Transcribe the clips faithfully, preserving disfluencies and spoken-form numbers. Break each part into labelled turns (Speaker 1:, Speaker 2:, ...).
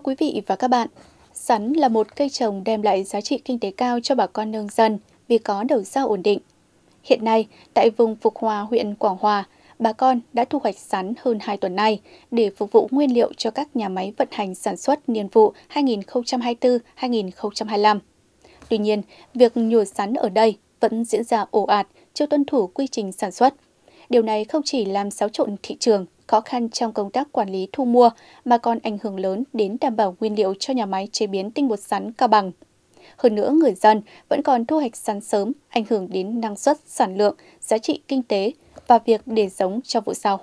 Speaker 1: quý vị và các bạn, sắn là một cây trồng đem lại giá trị kinh tế cao cho bà con nông dân vì có đầu ra ổn định. Hiện nay, tại vùng Phục Hòa, huyện Quảng Hòa, bà con đã thu hoạch sắn hơn hai tuần nay để phục vụ nguyên liệu cho các nhà máy vận hành sản xuất niên vụ hai nghìn không trăm hai mươi tư hai nghìn không trăm hai mươi lăm. Tuy nhiên, việc nhổ sắn ở đây vẫn diễn ra ồ ạt, chưa tuân thủ quy trình sản xuất. Điều này không chỉ làm xáo trộn thị trường, khó khăn trong công tác quản lý thu mua, mà còn ảnh hưởng lớn đến đảm bảo nguyên liệu cho nhà máy chế biến tinh bột sắn Cao Bằng. Hơn nữa, người dân vẫn còn thu hoạch sắn sớm, ảnh hưởng đến năng suất, sản lượng, giá trị kinh tế và việc để giống cho vụ sau.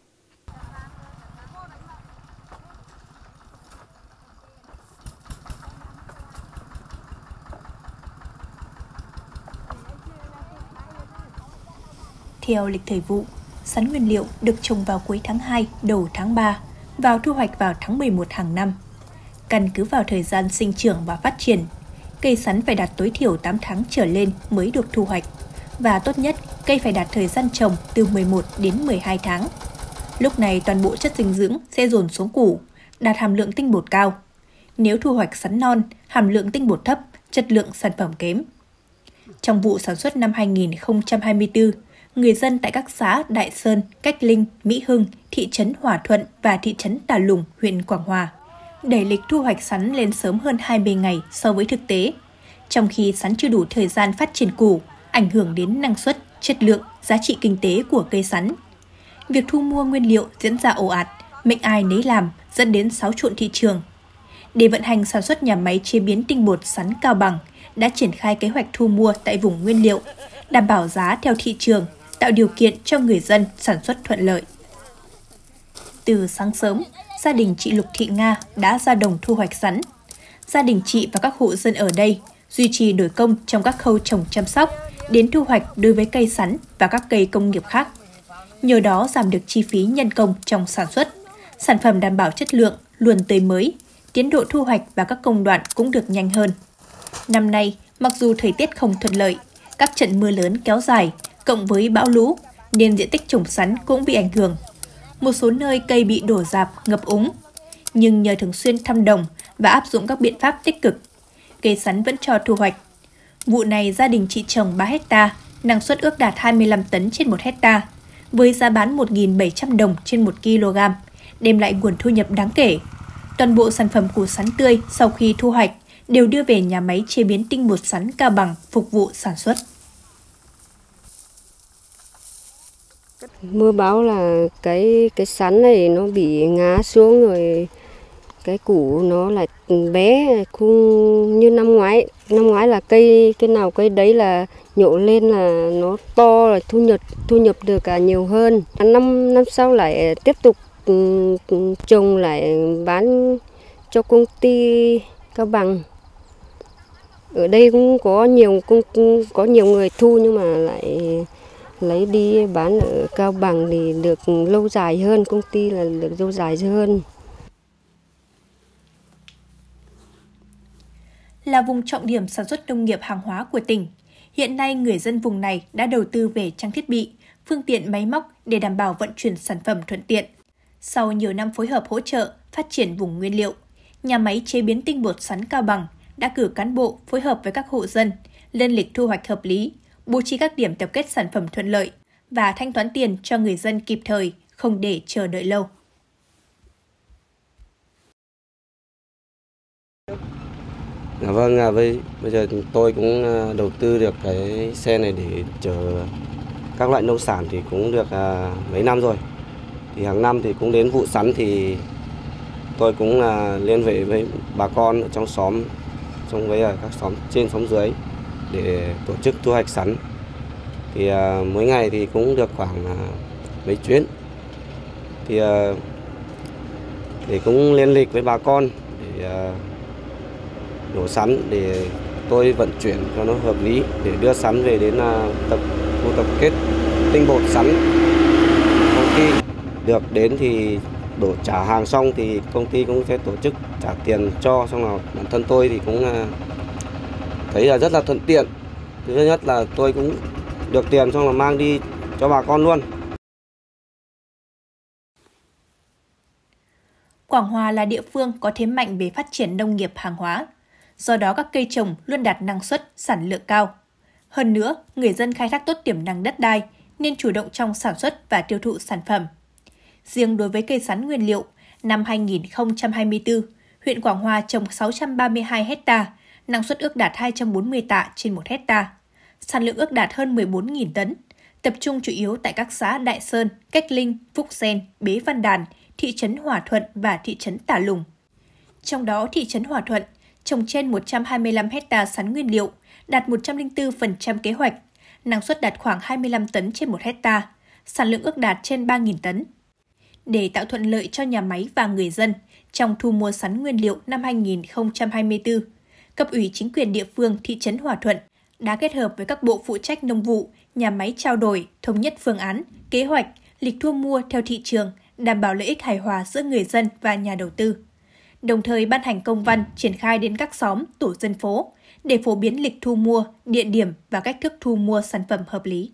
Speaker 2: Theo lịch thời vụ, sắn nguyên liệu được trồng vào cuối tháng hai, đầu tháng ba, vào thu hoạch vào tháng mười một hàng năm. Căn cứ vào thời gian sinh trưởng và phát triển, cây sắn phải đạt tối thiểu tám tháng trở lên mới được thu hoạch, và tốt nhất cây phải đạt thời gian trồng từ mười một đến mười hai tháng. Lúc này toàn bộ chất dinh dưỡng sẽ dồn xuống củ, đạt hàm lượng tinh bột cao. Nếu thu hoạch sắn non, hàm lượng tinh bột thấp, chất lượng sản phẩm kém. Trong vụ sản xuất năm hai nghìn không trăm hai mươi tư, người dân tại các xã Đại Sơn, Cách Linh, Mỹ Hưng, thị trấn Hòa Thuận và thị trấn Tà Lùng, huyện Quảng Hòa đẩy lịch thu hoạch sắn lên sớm hơn hai mươi ngày so với thực tế, trong khi sắn chưa đủ thời gian phát triển củ, ảnh hưởng đến năng suất, chất lượng, giá trị kinh tế của cây sắn. Việc thu mua nguyên liệu diễn ra ồ ạt, mệnh ai nấy làm, dẫn đến xáo trộn thị trường. Để vận hành sản xuất, nhà máy chế biến tinh bột sắn Cao Bằng đã triển khai kế hoạch thu mua tại vùng nguyên liệu, đảm bảo giá theo thị trường, tạo điều kiện cho người dân sản xuất thuận lợi. Từ sáng sớm, gia đình chị Lục Thị Nga đã ra đồng thu hoạch sắn. Gia đình chị và các hộ dân ở đây duy trì đổi công trong các khâu trồng chăm sóc, đến thu hoạch đối với cây sắn và các cây công nghiệp khác. Nhờ đó giảm được chi phí nhân công trong sản xuất, sản phẩm đảm bảo chất lượng, luôn tươi mới, tiến độ thu hoạch và các công đoạn cũng được nhanh hơn. Năm nay, mặc dù thời tiết không thuận lợi, các trận mưa lớn kéo dài, cộng với bão lũ, nên diện tích trồng sắn cũng bị ảnh hưởng. Một số nơi cây bị đổ rạp, ngập úng. Nhưng nhờ thường xuyên thăm đồng và áp dụng các biện pháp tích cực, cây sắn vẫn cho thu hoạch. Vụ này gia đình chị trồng ba héc ta, năng suất ước đạt hai mươi lăm tấn trên một héc ta, với giá bán một nghìn bảy trăm đồng trên một ki lô gam, đem lại nguồn thu nhập đáng kể. Toàn bộ sản phẩm củ sắn tươi sau khi thu hoạch đều đưa về nhà máy chế biến tinh bột sắn Cao Bằng phục vụ sản xuất.
Speaker 3: Mưa bão là cái cái sắn này nó bị ngã xuống rồi, cái củ nó lại bé, không như năm ngoái. Năm ngoái là cây cái nào cây đấy là nhổ lên là nó to, là thu nhập thu nhập được cả nhiều hơn. Năm năm sau lại tiếp tục trồng lại bán cho công ty Cao Bằng. Ở đây cũng có nhiều có nhiều người thu nhưng mà lại lấy đi bán ở Cao Bằng thì được lâu dài hơn, công ty là được lâu dài hơn.
Speaker 2: Là vùng trọng điểm sản xuất nông nghiệp hàng hóa của tỉnh, hiện nay người dân vùng này đã đầu tư về trang thiết bị, phương tiện máy móc để đảm bảo vận chuyển sản phẩm thuận tiện. Sau nhiều năm phối hợp hỗ trợ phát triển vùng nguyên liệu, nhà máy chế biến tinh bột sắn Cao Bằng đã cử cán bộ phối hợp với các hộ dân lên lịch thu hoạch hợp lý, bố trí các điểm tập kết sản phẩm thuận lợi và thanh toán tiền cho người dân kịp thời, không để chờ đợi lâu.
Speaker 4: À, vâng, à, với, bây giờ tôi cũng đầu tư được cái xe này để chở các loại nông sản thì cũng được à, mấy năm rồi. Thì hàng năm thì cũng đến vụ sắn thì tôi cũng là liên hệ với bà con ở trong xóm, trong với các xóm trên xóm dưới để tổ chức thu hoạch sắn. Thì à, mỗi ngày thì cũng được khoảng à, mấy chuyến. Thì à, để cũng liên lịch với bà con để à, đổ sắn để tôi vận chuyển cho nó hợp lý để đưa sắn về đến à, tập khu tập kết tinh bột sắn công ty. Được đến thì đổ trả hàng xong thì công ty cũng sẽ tổ chức trả tiền cho, xong là bản thân tôi thì cũng à, thấy là rất là thuận tiện. Thứ nhất là tôi cũng được tiền xong là mang đi cho bà con luôn.
Speaker 2: Quảng Hòa là địa phương có thế mạnh về phát triển nông nghiệp hàng hóa. Do đó các cây trồng luôn đạt năng suất, sản lượng cao. Hơn nữa, người dân khai thác tốt tiềm năng đất đai nên chủ động trong sản xuất và tiêu thụ sản phẩm. Riêng đối với cây sắn nguyên liệu, năm hai nghìn không trăm hai mươi tư, huyện Quảng Hòa trồng sáu trăm ba mươi hai hecta, năng suất ước đạt hai trăm bốn mươi tạ trên một hecta, sản lượng ước đạt hơn mười bốn nghìn tấn, tập trung chủ yếu tại các xã Đại Sơn, Cách Linh, Phúc Sen, Bế Văn Đàn, thị trấn Hòa Thuận và thị trấn Tả Lùng. Trong đó, thị trấn Hòa Thuận trồng trên một trăm hai mươi lăm hecta sắn nguyên liệu, đạt một trăm lẻ bốn phần trăm kế hoạch, năng suất đạt khoảng hai mươi lăm tấn trên một hecta, sản lượng ước đạt trên ba nghìn tấn. Để tạo thuận lợi cho nhà máy và người dân trong thu mua sắn nguyên liệu năm hai nghìn không trăm hai mươi tư, cấp ủy chính quyền địa phương thị trấn Hòa Thuận đã kết hợp với các bộ phụ trách nông vụ, nhà máy trao đổi, thống nhất phương án, kế hoạch, lịch thu mua theo thị trường, đảm bảo lợi ích hài hòa giữa người dân và nhà đầu tư. Đồng thời ban hành công văn triển khai đến các xóm, tổ dân phố để phổ biến lịch thu mua, địa điểm và cách thức thu mua sản phẩm hợp lý.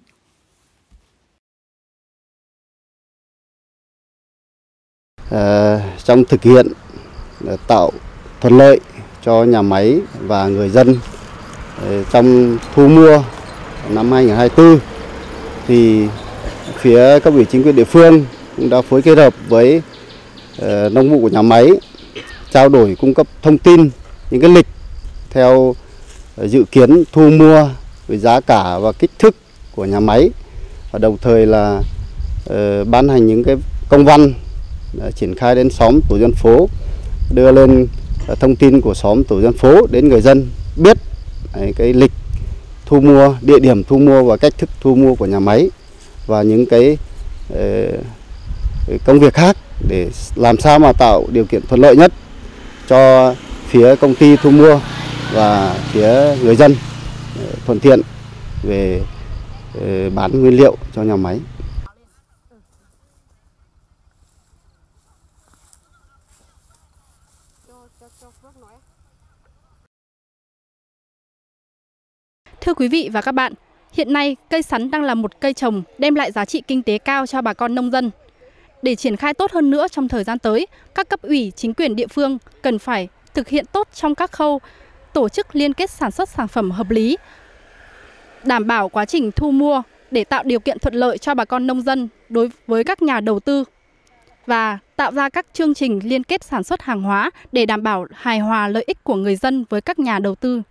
Speaker 5: À, trong thực hiện tạo thuận lợi cho nhà máy và người dân trong thu mua năm hai nghìn không trăm hai mươi tư thì phía cấp ủy chính quyền địa phương cũng đã phối kết hợp với uh, nông vụ của nhà máy trao đổi cung cấp thông tin những cái lịch theo uh, dự kiến thu mua với giá cả và kích thước của nhà máy, và đồng thời là uh, ban hành những cái công văn uh, triển khai đến xóm tổ dân phố, đưa lên uh, thông tin của xóm tổ dân phố đến người dân biết uh, cái lịch thu mua, địa điểm thu mua và cách thức thu mua của nhà máy, và những cái công việc khác để làm sao mà tạo điều kiện thuận lợi nhất cho phía công ty thu mua và phía người dân thuận tiện về bán nguyên liệu cho nhà máy.
Speaker 1: Thưa quý vị và các bạn, hiện nay cây sắn đang là một cây trồng đem lại giá trị kinh tế cao cho bà con nông dân. Để triển khai tốt hơn nữa trong thời gian tới, các cấp ủy, chính quyền địa phương cần phải thực hiện tốt trong các khâu tổ chức liên kết sản xuất sản phẩm hợp lý, đảm bảo quá trình thu mua để tạo điều kiện thuận lợi cho bà con nông dân đối với các nhà đầu tư và tạo ra các chương trình liên kết sản xuất hàng hóa để đảm bảo hài hòa lợi ích của người dân với các nhà đầu tư.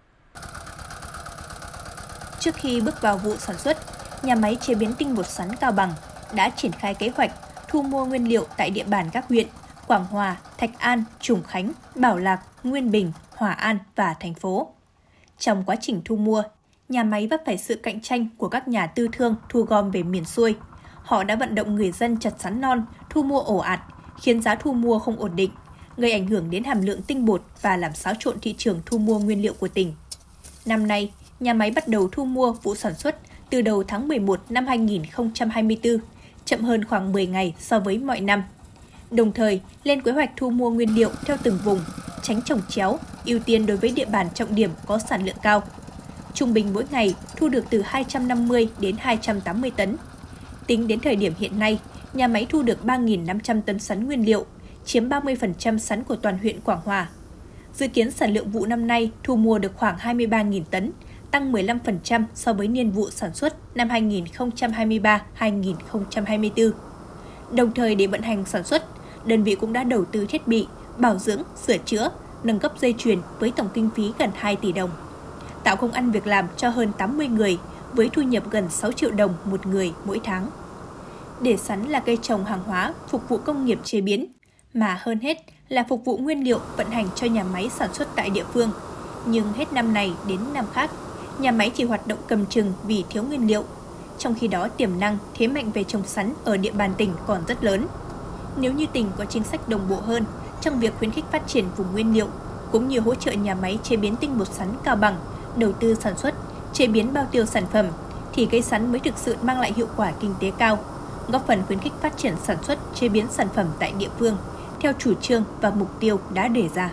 Speaker 2: Trước khi bước vào vụ sản xuất, nhà máy chế biến tinh bột sắn Cao Bằng đã triển khai kế hoạch thu mua nguyên liệu tại địa bàn các huyện Quảng Hòa, Thạch An, Trùng Khánh, Bảo Lạc, Nguyên Bình, Hòa An và thành phố. Trong quá trình thu mua, nhà máy vấp phải sự cạnh tranh của các nhà tư thương thu gom về miền xuôi. Họ đã vận động người dân chặt sắn non, thu mua ồ ạt, khiến giá thu mua không ổn định, gây ảnh hưởng đến hàm lượng tinh bột và làm xáo trộn thị trường thu mua nguyên liệu của tỉnh. Năm nay, nhà máy bắt đầu thu mua vụ sản xuất từ đầu tháng mười một năm hai nghìn không trăm hai mươi tư, chậm hơn khoảng mười ngày so với mọi năm. Đồng thời, lên kế hoạch thu mua nguyên liệu theo từng vùng, tránh trồng chéo, ưu tiên đối với địa bàn trọng điểm có sản lượng cao. Trung bình mỗi ngày thu được từ hai trăm năm mươi đến hai trăm tám mươi tấn. Tính đến thời điểm hiện nay, nhà máy thu được ba nghìn năm trăm tấn sắn nguyên liệu, chiếm ba mươi phần trăm sắn của toàn huyện Quảng Hòa. Dự kiến sản lượng vụ năm nay thu mua được khoảng hai mươi ba nghìn tấn, tăng mười lăm phần trăm so với niên vụ sản xuất năm hai nghìn không trăm hai mươi ba hai nghìn không trăm hai mươi tư. Đồng thời để vận hành sản xuất, đơn vị cũng đã đầu tư thiết bị, bảo dưỡng, sửa chữa, nâng cấp dây chuyền với tổng kinh phí gần hai tỷ đồng. Tạo công ăn việc làm cho hơn tám mươi người với thu nhập gần sáu triệu đồng một người mỗi tháng. Để sắn là cây trồng hàng hóa phục vụ công nghiệp chế biến, mà hơn hết là phục vụ nguyên liệu vận hành cho nhà máy sản xuất tại địa phương. Nhưng hết năm này đến năm khác, nhà máy chỉ hoạt động cầm chừng vì thiếu nguyên liệu. Trong khi đó tiềm năng, thế mạnh về trồng sắn ở địa bàn tỉnh còn rất lớn. Nếu như tỉnh có chính sách đồng bộ hơn trong việc khuyến khích phát triển vùng nguyên liệu, cũng như hỗ trợ nhà máy chế biến tinh bột sắn Cao Bằng, đầu tư sản xuất, chế biến bao tiêu sản phẩm, thì cây sắn mới thực sự mang lại hiệu quả kinh tế cao, góp phần khuyến khích phát triển sản xuất, chế biến sản phẩm tại địa phương, theo chủ trương và mục tiêu đã đề ra.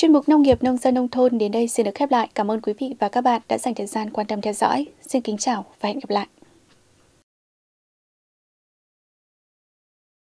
Speaker 1: Chuyên mục Nông nghiệp Nông dân Nông thôn đến đây xin được khép lại. Cảm ơn quý vị và các bạn đã dành thời gian quan tâm theo dõi. Xin kính chào và hẹn gặp lại.